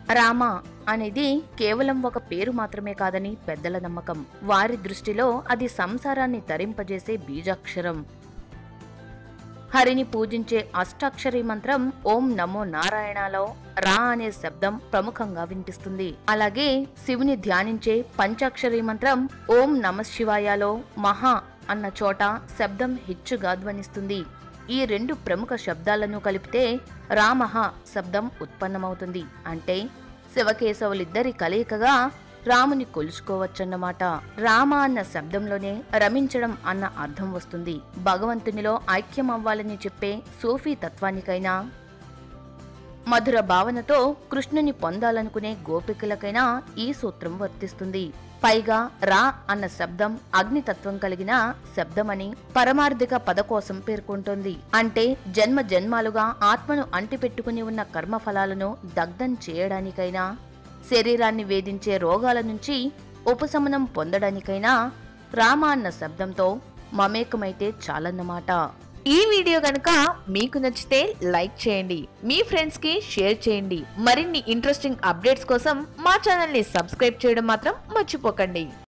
రామ అనేది కేవలం ఒక పేరు మాత్రమే కాదని పెద్దల నమ్మకం. వారి దృష్టిలో అది సంసారాన్ని తరింపజేసే బీజాక్షరం. హరిని పూజించే అష్టాక్షరి మంత్రం ఓం నమో నారాయణలో రా అనే శబ్దం ప్రముఖంగా వినిపిస్తుంది. అలాగే శివుని ధ్యానించే పంచాక్షరి మంత్రం ఓం నమఃశివాయలో మహా అన్న చోట శబ్దం హెచ్చుగా ధ్వనిస్తుంది. ఈ రెండు ప్రముఖ శబ్దాలను కలిపితే రామః శబ్దం ఉత్పన్నమవుతుంది. అంటే శివకేశవులిద్దరి కలయికగా రాముని కొలుచుకోవచ్చన్నమాట. రామ అన్న శబ్దంలోనే రమించడం అన్న అర్థం వస్తుంది. భగవంతునిలో ఐక్యమవ్వాలని చెప్పే సూఫీ తత్వానికైనా, మధుర భావనతో కృష్ణుని పొందాలనుకునే గోపికలకైనా ఈ సూత్రం వర్తిస్తుంది. పైగా రా అన్న శబ్దం అగ్నితత్వం కలిగిన శబ్దమని పరమార్థిక పదకోశం పేర్కొంటోంది. అంటే జన్మ జన్మాలుగా ఆత్మను అంటిపెట్టుకుని ఉన్న కర్మఫలాలను దగ్ధం చేయడానికైనా, శరీరాన్ని వేధించే రోగాల నుంచి ఉపశమనం పొందడానికైనా రామ అన్న శబ్దంతో మమేకమైతే చాలన్నమాట. ఈ వీడియో గనుక మీకు నచ్చితే లైక్ చేయండి, మీ ఫ్రెండ్స్ కి షేర్ చేయండి. మరిన్ని ఇంట్రెస్టింగ్ అప్డేట్స్ కోసం మా ఛానల్ ని సబ్స్క్రైబ్ చేయడం మాత్రం మర్చిపోకండి.